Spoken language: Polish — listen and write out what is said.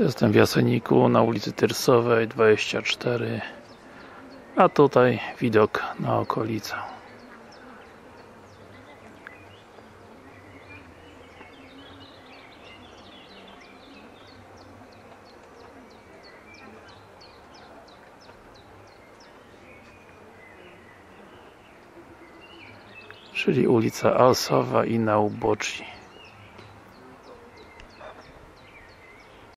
Jestem w Jaseniku na ulicy Tyrsowej 24, a tutaj widok na okolicę. Czyli ulica Alsowa i na uboczni.